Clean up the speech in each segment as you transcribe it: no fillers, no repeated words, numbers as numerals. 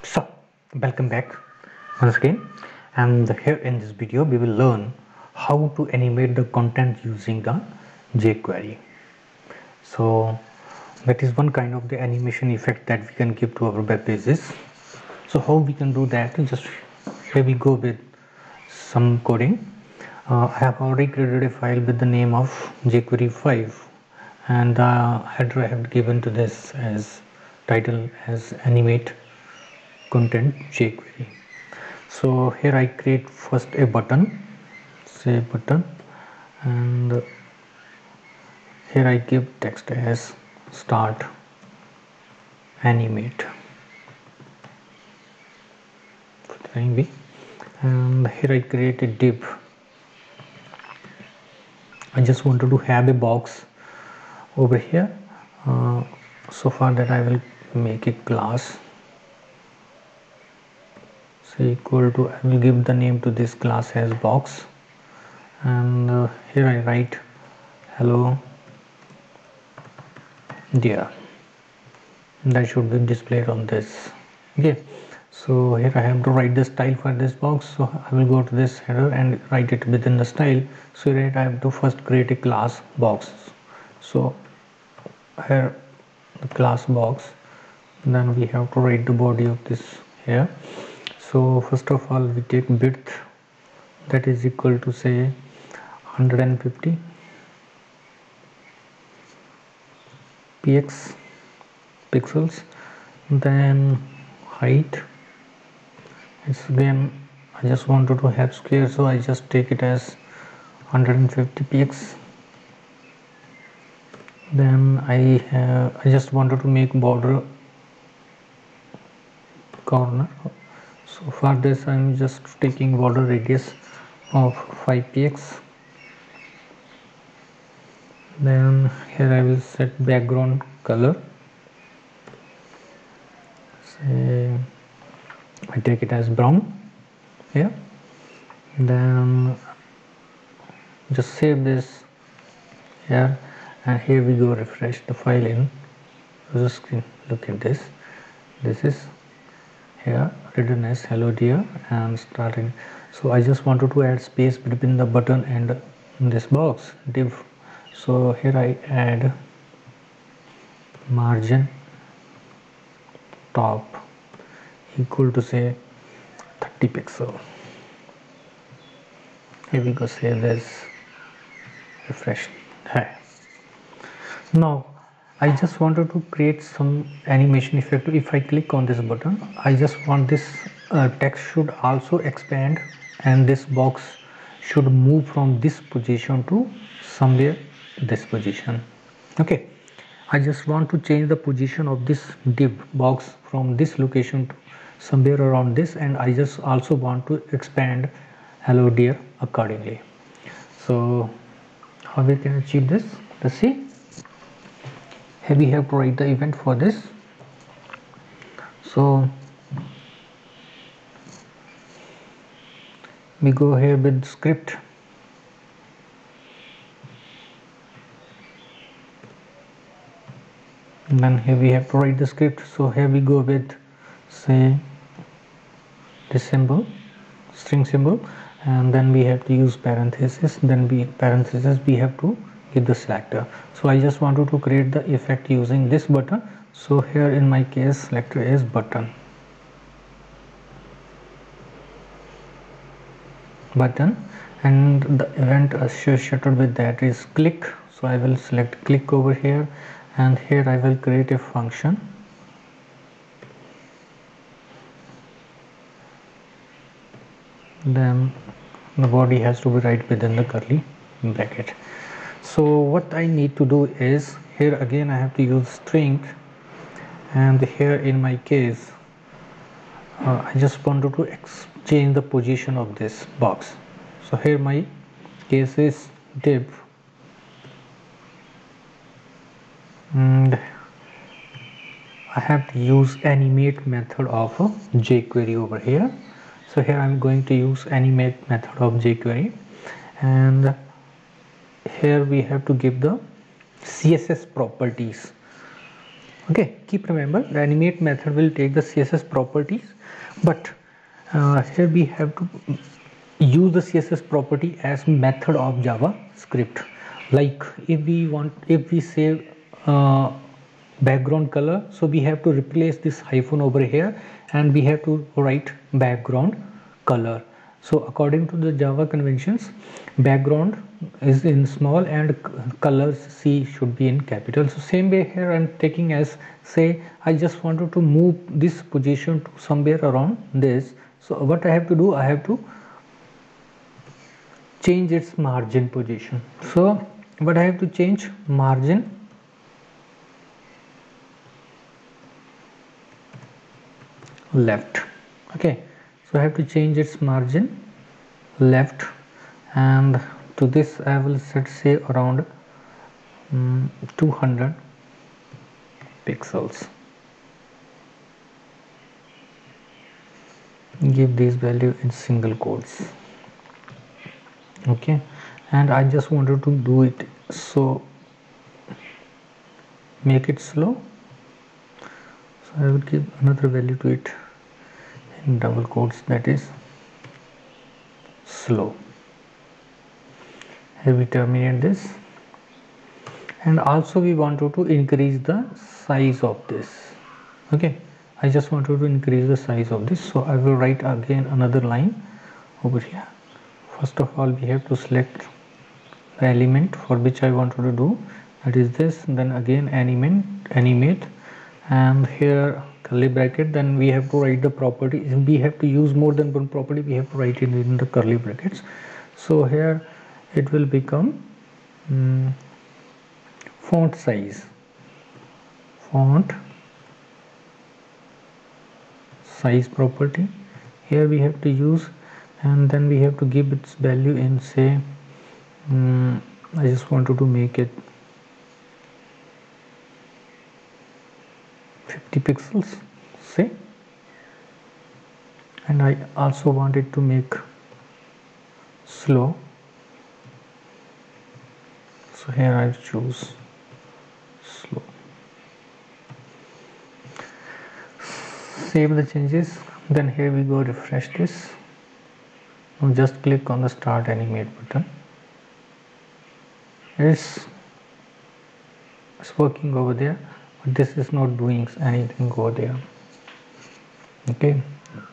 So, welcome back once again, and here in this video we will learn how to animate the content using the jQuery. So that is one kind of the animation effect that we can give to our web pages. So how we can do that? Just here we go with some coding. I have already created a file with the name of jQuery 5, and the header I have given to this as title as animate content jQuery. So here I create first a button, say button, and here I give text as start animate for the time being, and here I create a div. I just wanted to have a box over here, so for that I will make a class, say equal to, I will give the name to this class as box, and here I write hello dear. That should be displayed on this. Okay, so here I have to write the style for this box, so I will go to this header and write it within the style. So here I have to first create a class box. So here the class box, then we have to write the body of this here. So first of all we take width, that is equal to say 150 pixels. Then height, it's again I just wanted to have square, so I just take it as 150 px. Then I just wanted to make border corner, so for this I'm just taking border radius of 5 px. Then here I will set background color, say I take it as brown here. Then just save this here, and here we go, refresh the file in the screen. Look at this, this is here written as hello dear and starting. So I just wanted to add space between the button and this box div, so here I add margin top equal to say 30 pixel. Here we go, save this, refresh. Hi. Now I just wanted to create some animation effect. If I click on this button, I just want this text should also expand, and this box should move from this position to somewhere this position. Okay, I just want to change the position of this div box from this location to somewhere around this, and I just also want to expand hello dear accordingly. So how we can achieve this? Let's see. Here we have to write the event for this. So we go here with script, and then here we have to write the script. So here we go with say this symbol, string symbol, and then we have to use parenthesis, then we have to give the selector. So I just wanted to create the effect using this button, so here in my case selector is button, and the event associated with that is click. So I will select click over here, and here I will create a function. Then the body has to be right within the curly bracket. So what I need to do is, here again I have to use string, and here in my case I just wanted to change the position of this box. So here my case is div, and I have to use animate method of jQuery over here. So here I'm going to use animate method of jQuery, and here we have to give the CSS properties. Okay, keep remember the animate method will take the CSS properties, but here we have to use the CSS property as method of JavaScript. Like if we save background color, so we have to replace this hyphen over here and we have to write background color. So according to the Java conventions, background is in small and colors C should be in capital. So same way here I'm taking as, say I just wanted to move this position to somewhere around this. So what I have to do, I have to change its margin position. So what I have to change, margin left. Okay, so I have to change its margin left, and to this I will set, say around 200 pixels. Give this value in single quotes. Okay, and I just wanted to do it, so make it slow. So I will give another value to it in double quotes, that is slow. Here we terminate this, and also we wanted to increase the size of this. Okay, I just wanted to increase the size of this, so I will write again another line over here. First of all, we have to select the element for which I wanted to do, that is this, then again animate, and here curly bracket, then we have to write the property. If we have to use more than one property, we have to write it in the curly brackets. So here it will become font size property. Here we have to use, and then we have to give its value in, say I just wanted to make it 50 pixels, say, and I also want it to make slow, so here I choose slow. Save the changes, then here we go, refresh this. Now just click on the start animate button. It's working over there, but this is not doing anything over there. Okay,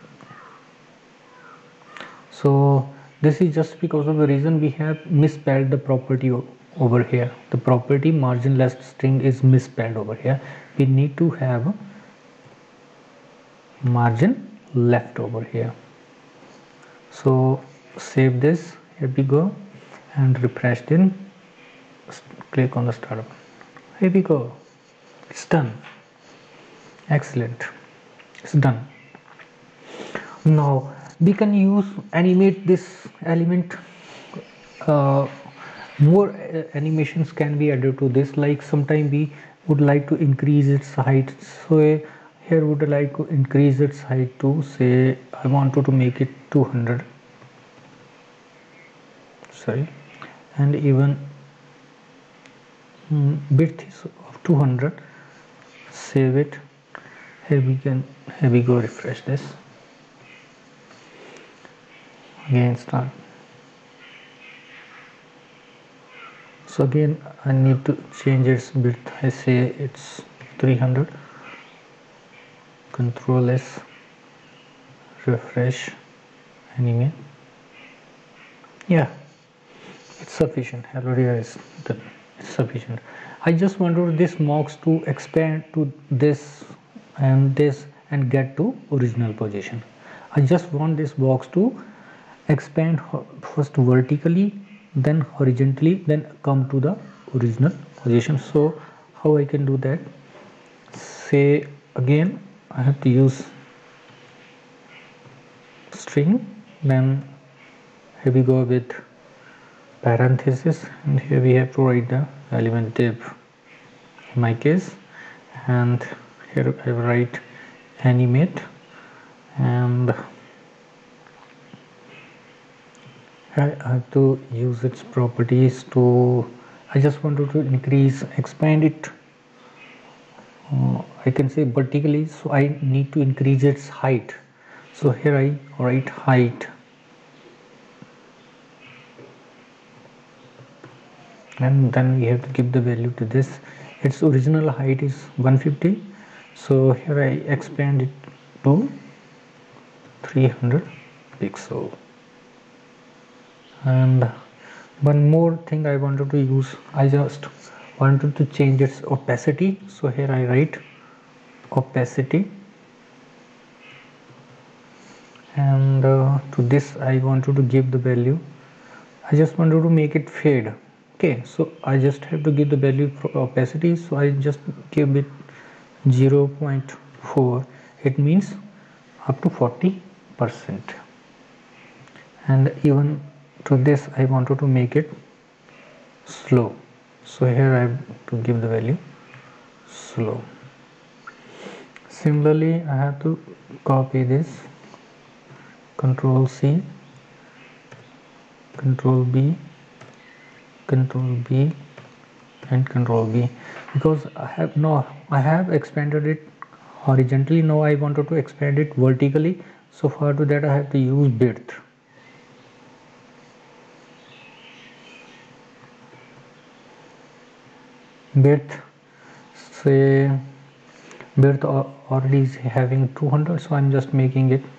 so this is just because of the reason we have misspelled the property over here. The property margin left string is misspelled over here. We need to have margin left over here. So save this, here we go, and refresh it. Click on the start button. Here we go, it's done. Excellent, it's done. Now we can animate this element. More animations can be added to this, like sometime we would like to increase its height. So here would like to increase its height to, say I wanted to make it 200, sorry, and even width is of 200. Save it. Here we go, refresh this, again start. So again I need to change its width. I say it's 300. Control S, refresh, animate. Yeah, it's sufficient. Already is done. It's sufficient. I just wanted this box to expand to this and get to original position. I just want this box to expand first vertically, then horizontally, then come to the original position. So how I can do that? Say again I have to use string, then here we go with parenthesis, and here we have to write the element div in my case, and here I will write animate, and I have to use its properties to, I just wanted to expand it I can say vertically, so I need to increase its height. So here I write height, and then we have to give the value to this. Its original height is 150, so here I expand it to 300 pixel. And one more thing I wanted to use, I just wanted to change its opacity, so here I write opacity, and to this I wanted to give the value, I just wanted to make it fade. Okay, so I just have to give the value for opacity, so I just give it 0.4. It means up to 40%. And even to this I wanted to make it slow, so here I have to give the value slow. Similarly, I have to copy this, Control C, Control B, Control B, and Control B, because I have expanded it horizontally. Now I wanted to expand it vertically, so for to that I have to use width. Width, say width already is having 200, so I'm just making it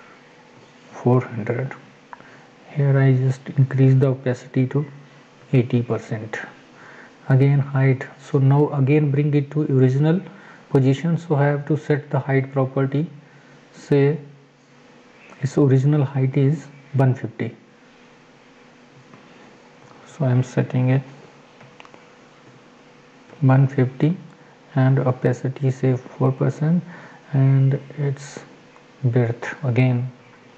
400. Here I just increase the opacity to 80%. Again height, so now again bring it to original position, so I have to set the height property, say its original height is 150, so I am setting it 150, and opacity say 4%, and its width again,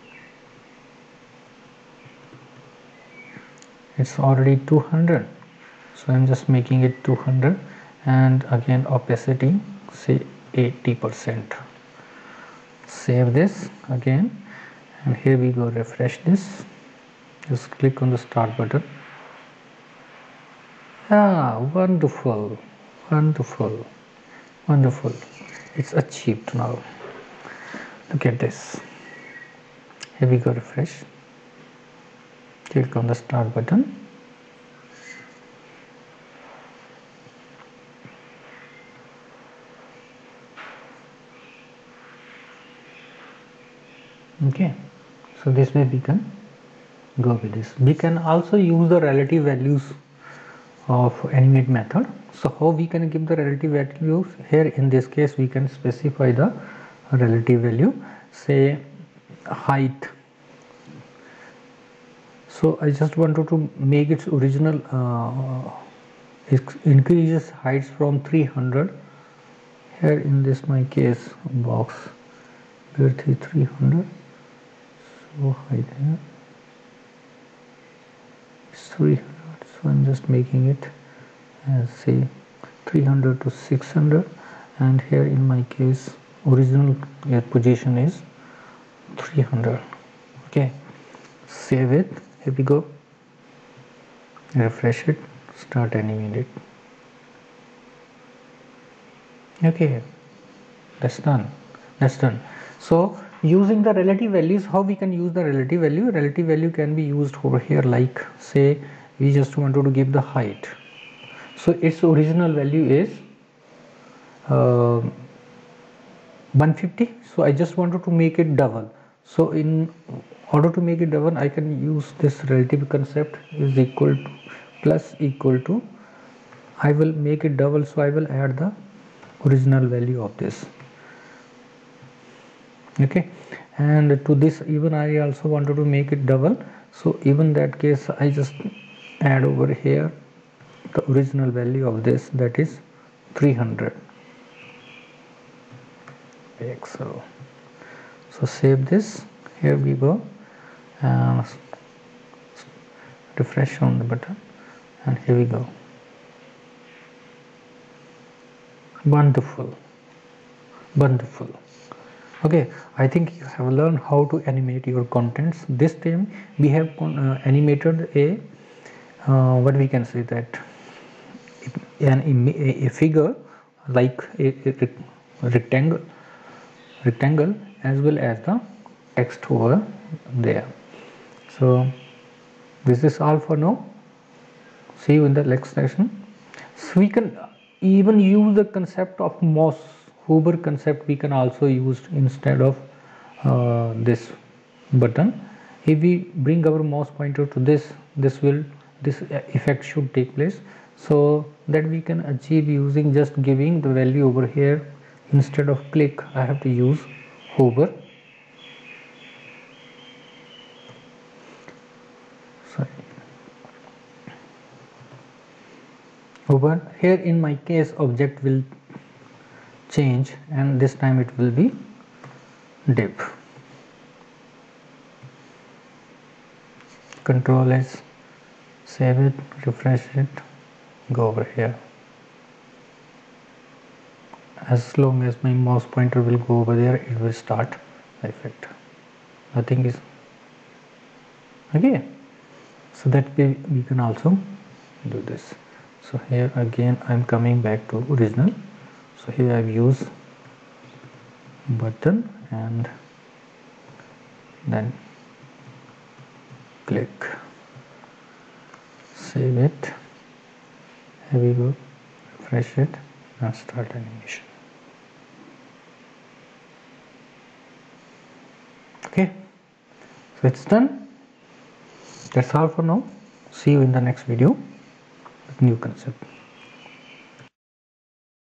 it's already 200, so I'm just making it 200, and again opacity say 80%. Save this again, and here we go, refresh this, just click on the start button. Wonderful, wonderful, wonderful, it's achieved now. Look at this. Here we go, refresh, click on the start button. Okay, so this way we can go with this. We can also use the relative values of animate method. So how we can give the relative values? Here in this case we can specify the relative value, say height. So I just wanted to make its original it increases heights from 300. Here in this my case box width is 300, so height here is 300, so I'm just making it as say 300 to 600, and here in my case original position is 300. Okay, save it, here we go, refresh it, start animate it. Okay, that's done, that's done. So using the relative values, how we can use the relative value? Relative value can be used over here, like say we just wanted to give the height, so its original value is 150, so I just wanted to make it double. So in order to make it double, I can use this relative concept, is equal to plus equal to, I will make it double, so I will add the original value of this. Okay, and to this even I also wanted to make it double, so even that case I just add over here the original value of this, that is 300 pixel. So save this, here we go, and refresh on the button, and here we go. Wonderful, wonderful. Okay, I think you have learned how to animate your contents. This time we have animated a what we can say that a figure like a rectangle as well as the text over there. So this is all for now. See you in the next session. So we can even use the concept of mouse hover concept. We can also use instead of this button. If we bring our mouse pointer to this effect should take place, so that we can achieve using just giving the value over here. Instead of click, I have to use hover. Sorry. Over here in my case object will change, and this time it will be div. Control S, save it, refresh it, go over here. As long as my mouse pointer will go over there, it will start the effect. Nothing is okay. So that we can also do this. So here again I'm coming back to original. So here I've used button and then click, save it, here we go, refresh it and start animation. Okay, so it's done. That's all for now. See you in the next video with new concept.